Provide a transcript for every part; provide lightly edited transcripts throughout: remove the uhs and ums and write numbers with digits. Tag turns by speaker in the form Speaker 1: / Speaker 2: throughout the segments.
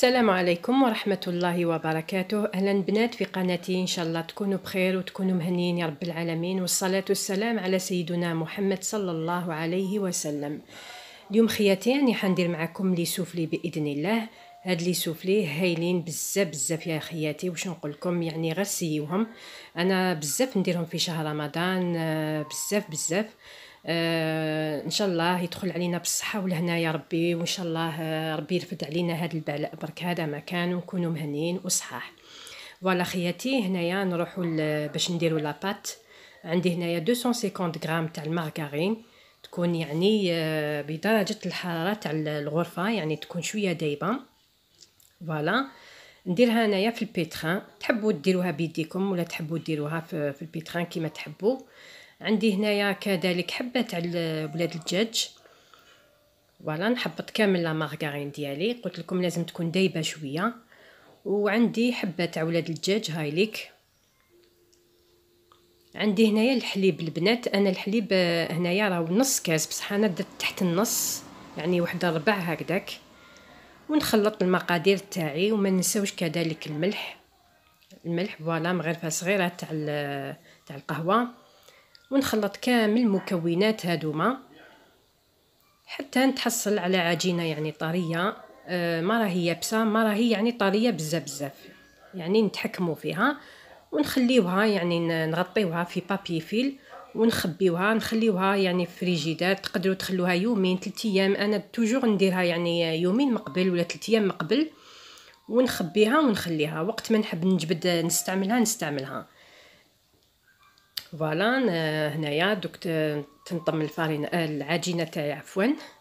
Speaker 1: السلام عليكم ورحمة الله وبركاته. أهلا بنات في قناتي، إن شاء الله تكونوا بخير وتكونوا مهنيين يا رب العالمين، والصلاة والسلام على سيدنا محمد صلى الله عليه وسلم. اليوم خياتي يعني حندير معكم لي سوفلي بإذن الله. هاد لي سوفلي هايلين بزاف بزاف يا خياتي، واش نقول لكم يعني غير سيوهم. انا بزاف نديرهم في شهر رمضان، بزاف بزاف. ان شاء الله يدخل علينا بالصحه والهنا يا ربي، وان شاء الله ربي يرفد علينا هذا البلاء برك هذا مكان ونكونوا مهنيين وصحاح. فوالا خياتي، هنايا نروحوا باش نديروا لاباط. عندي هنايا 250 غرام تاع المارغرين، تكون يعني بدرجه الحراره تاع الغرفه، يعني تكون شويه دايبه. فوالا نديرها انايا في البيتران، تحبوا ديروها بيديكم ولا تحبوا ديروها في البيتران كيما تحبوا. عندي هنايا كذلك حبه تاع ولاد الدجاج. فوالا نحبط كامل لا مارغرين ديالي، قلت لكم لازم تكون دايبه شويه. وعندي حبه تاع ولاد الدجاج هايليك. عندي هنايا الحليب البنات، انا الحليب هنايا راه نص كاس، بصح انا درت تحت النص يعني واحد ربع هكذاك. ونخلط المقادير تاعي، وما ننساوش كذلك الملح فوالا مغرفه صغيره تاع القهوه. ونخلط كامل المكونات هذوما حتى نتحصل على عجينه يعني طريه، ما راهي يابسه، ما راهي يعني طريه بزاف بزاف، يعني نتحكموا فيها. ونخليوها يعني نغطيوها في بابي فيل ونخبيوها، نخليوها يعني في فريجيدار. تقدروا تخلوها يومين 3 ايام، انا توجور نديرها يعني يومين مقبل ولا 3 ايام مقبل، ونخبيها ونخليها وقت ما نحب نجبد نستعملها. فوالا هنايا دوك تنطم الفارين العجينه تاعي عفوا.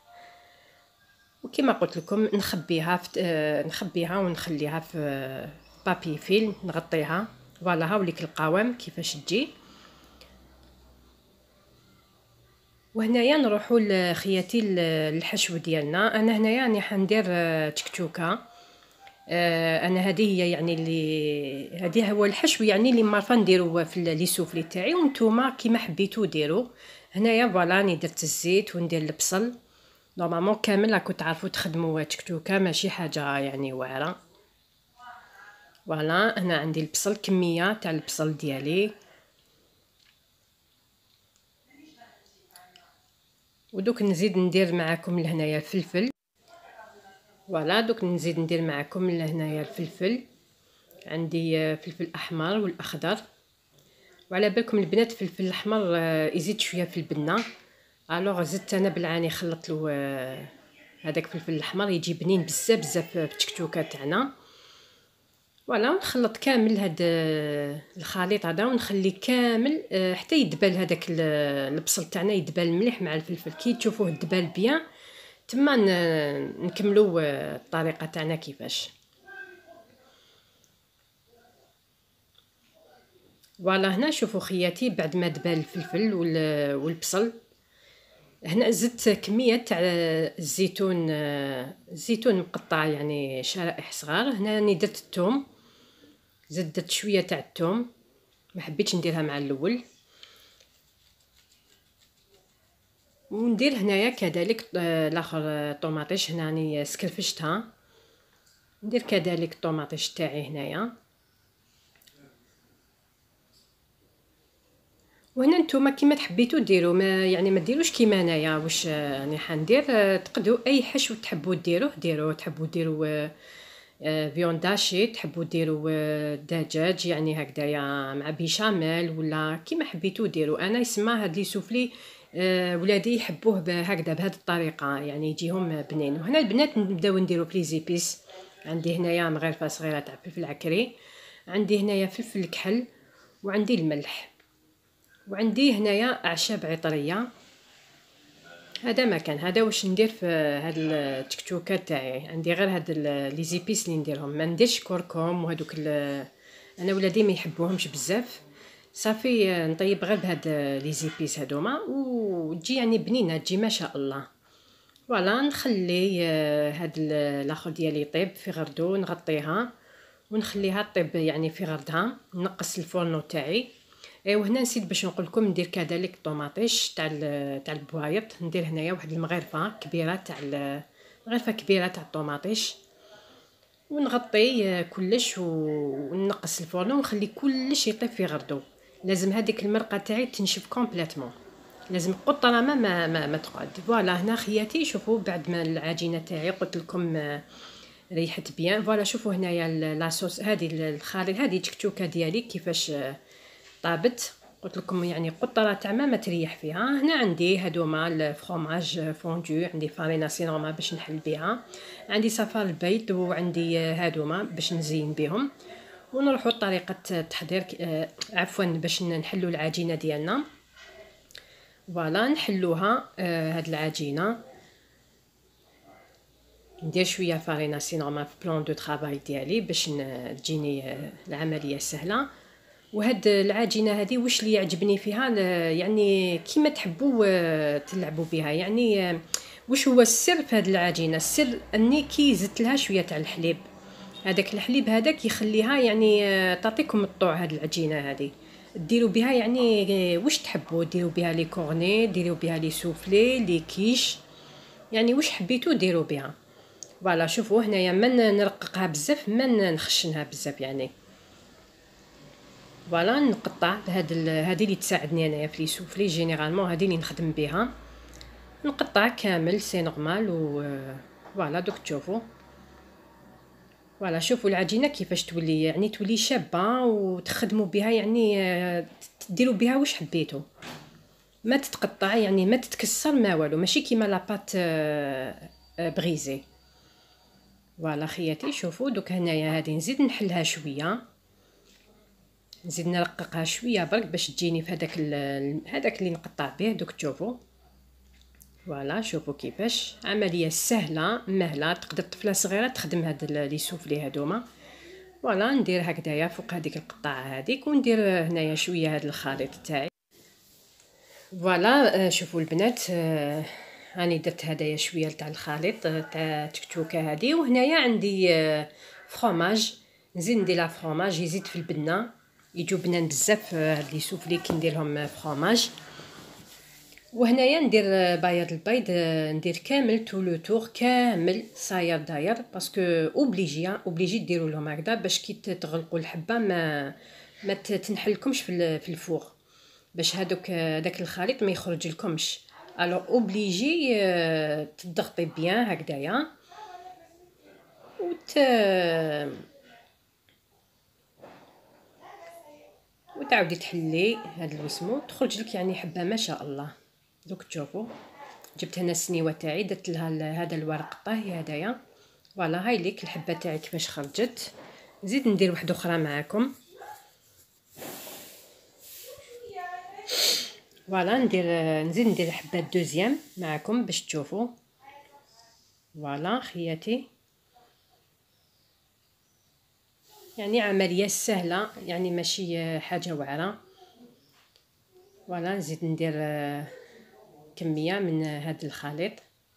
Speaker 1: وكما قلت لكم نخبيها ونخليها في بابي فيل نغطيها. فوالا هاوليك القوام كيفاش تجي. وهنايا نروحوا لخياتي الحشو ديالنا. انا هنايا راني حندير تكتوكه. انا هذه هي يعني اللي هذه هو الحشو يعني اللي معرفه نديرو في لي سوفلي تاعي، وانتوما كيما حبيتو ديروا. هنايا فوالا راني درت الزيت وندير البصل. نورمالمون كامل راكم تعرفوا تخدموا تكتوكه، ماشي حاجه يعني واعره. فوالا هنا عندي البصل، كميه تاع البصل ديالي. ودوك نزيد ندير معكم لهنايا الفلفل. فوالا دوك نزيد ندير معكم لهنايا الفلفل. عندي فلفل احمر والاخضر، وعلى بالكم البنات الفلفل الاحمر يزيد شويه في البنه. الوغ زدت انا بالعاني خلطت له هذاك الفلفل الاحمر، يجي بنين بزاف بزاف في التكتوكه تاعنا. فوالا نخلط كامل هاد الخليط هذا، ونخلي كامل حتى يدبل هذاك البصل تاعنا، يدبل مليح مع الفلفل. كي تشوفوه دبل بيان تما نكملوا الطريقه تاعنا كيفاش. فوالا هنا شوفوا خياتي بعد ما دبل الفلفل والبصل، هنا زدت كميه تاع الزيتون مقطع يعني شرائح صغار. هنا راني درت الثوم، زدت شويه تاع الثوم، ما حبيتش نديرها مع الاول. وندير هنايا كذلك الاخر طوماطيش، هنا راني سكرفشتها. ندير كذلك الطوماطيش تاعي هنايا. وهنا نتوما كيما تحبيتو ديروا، ما يعني ما ديروش كيما انايا واش راني حندير. تقدروا اي حشو تحبوا ديروه. تحبوا ديروا فيونداشي، تحبوا ديروا دجاج يعني هكذايا مع بيشاميل، ولا كيما حبيتو ديروا. انا يسمى هاد لي سوفلي ولادي يحبوه هكذا بهذه الطريقه، يعني يجيهم بنين. وهنا البنات نبداو نديروا في لي زيبيس. عندي هنايا مغرفه صغيره تاع فلفل عكري، عندي هنايا فلفل الكحل، وعندي الملح، وعندي هنايا اعشاب عطريه. هذا ما كان، هذا واش ندير في هاد التكتوكه تاعي. عندي غير هاد لي زيبيس اللي نديرهم، ما نديرش كركم وهذوك انا ولادي ما يحبوهمش بزاف. صافي نطيب غير بهاد لي زيبيس هذوما وتجي يعني بنينه، تجي ما شاء الله. فوالا نخلي هاد الاخر ديالي يطيب في غردو، نغطيها ونخليها طيب يعني في غردها. نقص الفورنو تاعي. وهنا نسيت باش نقول لكم ندير كذلك طوماطيش تاع البوايط. ندير هنايا واحد المغرفه كبيره تاع الطوماطيش. ونغطي كلش ونقص الفرن ونخلي كلش يطيب في غردو. لازم هذيك المرقه تاعي تنشف كومبليتوم، لازم قطره ما تقعد. فوالا هنا خياتي شوفوا بعد ما العجينه تاعي قلت لكم ريحت بيان. فوالا شوفوا هنايا لاصوص هذه الخليط، هذه تكتوكه ديالي كيفاش طابت. قلت لكم يعني قطره تاع ما تريح فيها. هنا عندي هادوما الفرomاج فوندو، عندي فارينا سينورما باش نحل بها، عندي صفار البيض، وعندي هادوما باش نزين بهم. ونروحوا لطريقه التحضير عفوا باش نحلوا العجينه ديالنا. فوالا نحلوها هاد العجينه. ندير شويه فارينا سينورما في بلان دو طرافاي ديالي باش تجيني العمليه سهله. وهاد العجينه هذه واش اللي يعجبني فيها يعني كيما تحبوا تلعبوا بها. يعني واش هو السر في هاد العجينه؟ السر اني كي زدت لها شويه تاع الحليب، هذاك الحليب هذاك يخليها يعني تعطيكم الطوع. هاد العجينه هذه ديروا بها يعني واش تحبوا، ديروا بها لي كورني، ديروا بها لي سوفلي، لي كيش، يعني واش حبيتوا ديروا بها. فوالا شوفوا هنايا من نرققها بزاف ما نخشنها بزاف يعني. فوالا نقطع هذه اللي تساعدني انايا في لي سوفلي جينيرالمون، هذه اللي نخدم بها نقطع كامل سي نورمال. فوالا دوك تشوفوا. فوالا شوفوا العجينه كيفاش تولي، يعني تولي شابه وتخدموا بها يعني تديروا بها واش حبيتوا، ما تتقطع يعني ما تتكسر ما والو، ماشي كيما لاباط بريزي. فوالا خياتي شوفوا دوك هنايا هذه نزيد نحلها شويه، نزيد نرققها شويه برك باش تجيني في هذاك اللي نقطع به. دوك تشوفوا. فوالا شوفوا كيفاش عمليه سهله مهله، تقدر طفله صغيره تخدم هاد لي سوفلي هادوما. فوالا ندير هكذايا فوق هذيك القطعه هذيك، وندير هنايا شويه هاد الخليط تاعي. فوالا شوفوا البنات راني درت هدايا شويه تاع الخليط تاع تكتوكه هذه. وهنايا عندي فرomاج، نزيد ندير لا فرomاج يزيد في البنه، يجوا بنان بزاف هاد لي سوفلي كي ندير لهم فرomاج. وهنايا ندير بياض البيض، ندير كامل تو لو تور كامل صاير داير، باسكو اوبليجي ديروا لهم هكذا باش كي تغلقوا الحبه ما تنحلكمش في الفوغ، باش داك الخليط ما يخرج لكمش. الو اوبليجي تضغطي بيان هكذايا وتعاودي تحلي هاد الوسمو تخرج لك يعني حبه ما شاء الله. دوك تشوفوا جبت هنا السنيوه تاعي درت لها هذا الورق طهي هدايا. فوالا هاي ليك الحبه تاعي كيفاش خرجت. نزيد ندير واحده اخرى معاكم. فوالا نزيد ندير حبه دوزيام معاكم باش تشوفوا. فوالا خياتي يعني عمليه سهله، يعني ماشي حاجه واعره. فوالا نزيد ندير كميه من هذا الخليط.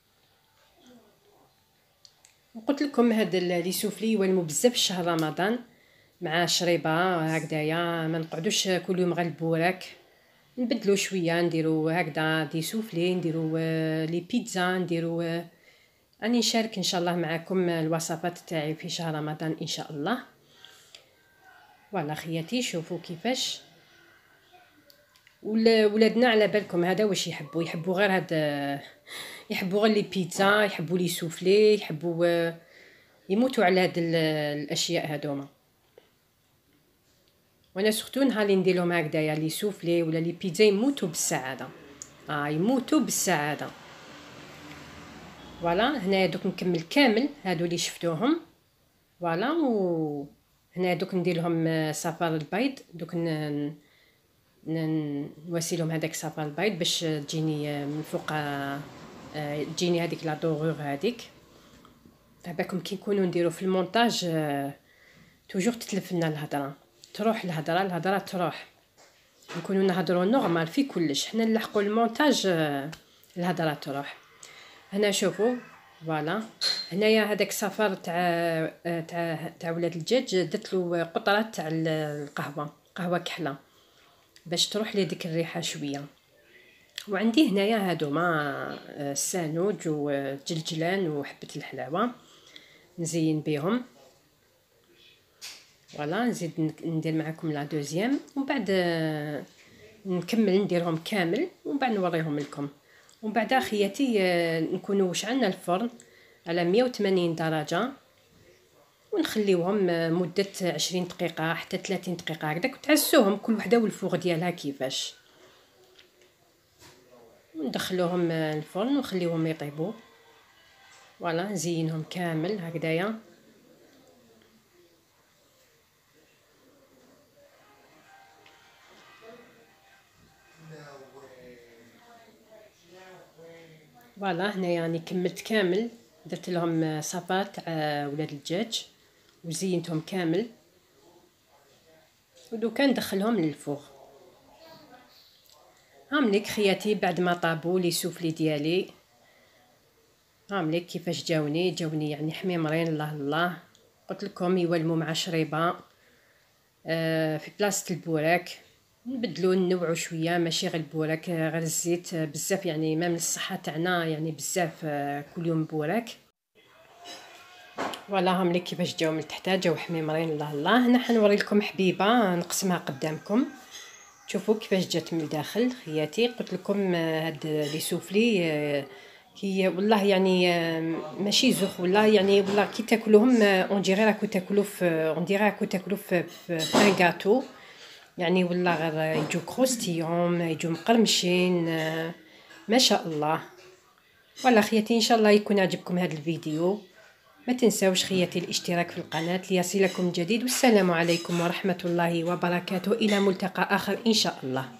Speaker 1: قلت لكم هاد لي سوفلي يولموا بزاف في شهر رمضان مع شريبه هكذايا، ما نقعدوش كل يوم غير البوراك، نبدلوا شويه نديروا هكذا دي سوفلي، نديروا لي بيتزا، نديروا اني نشارك ان شاء الله معكم الوصفات تاعي في شهر رمضان ان شاء الله. فوالا خياتي شوفوا كيفاش ولادنا على بالكم هذا واش يحبوا غير هذا، يحبوا غير لي بيتزا، يحبوا لي سوفلي، يحبوا يموتوا على هاد الاشياء هذوما. وانا سورتو نهار اللي ندير لهم هكذايا لي سوفلي ولا لي بيتزا يموتوا بالسعاده، يموتوا بالسعاده. فوالا هنايا دوك نكمل كامل هادو اللي شفتوهم. فوالا وهنا دوك ندير لهم صفار البيض، دوك نواسي لهم هذاك صفار البيض باش تجيني من فوق تجيني هذيك لا دوغور هذيك. تابعكم كي نكونوا نديروا في المونتاج توجور تتلف لنا الهضره، تروح الهضره تروح، نكونوا نهضروا نورمال في كلش، حنا نلحقوا المونتاج الهضره تروح. هنا شوفوا فوالا هنايا هذاك صفار تاع ولاد الدجاج درت له قطرات تاع قهوه كحله باش تروح لي ديك الريحه شويه. وعندي هنايا هادوما السانوج وجلجلان وحبه الحلاوه نزين بهم. فوالا نزيد ندير معكم لا دوزيام، ومن بعد نكمل نديرهم كامل ومن بعد نوريهم لكم. ومن بعد اخياتي نكونوا وشعلنا الفرن على 180 درجه ونخليوهم مده 20 دقيقه حتى 30 دقيقه هكذاك، وتعسوهم كل وحده والفوغ ديالها كيفاش. وندخلوهم الفرن ونخليوهم يطيبوا. فوالا نزينهم كامل هكذايا. فوالا هنايا راني كملت كامل، درت لهم صفات تاع ولاد الدجاج وزينتهم كامل، ودوكا ندخلهم للفوغ. هامليك خياتي بعد ما طابوا لي سوفلي ديالي، هامليك كيفاش جاوني يعني حميمرين. الله الله، قلت لكم يولموا مع شريبه في بلاصه البوراك. نبدلو نوعو شويه، ماشي غير البوراك غير الزيت بزاف، يعني ما من الصحه تاعنا يعني بزاف كل يوم بوراك. فوالا هامليك كيفاش جاو من تحت، جاو حميمرين. الله الله. هنا حنوري لكم حبيبه نقسمها قدامكم، شوفوا كيفاش جات من الداخل خياتي. قلت لكم هاد لي سوفلي هي والله يعني ماشي زخ، والله يعني والله كي تاكلوهم اون ديغي راكو تاكلوا في اون ديغي راكو تاكلوا في بان غاتو، يعني والله غير يجو كروستيون، يجو مقرمشين ما شاء الله. والله خياتي ان شاء الله يكون عجبكم هذا الفيديو. ما تنساوش خياتي الاشتراك في القناة ليصلكم جديد، والسلام عليكم ورحمة الله وبركاته. إلى ملتقى آخر إن شاء الله.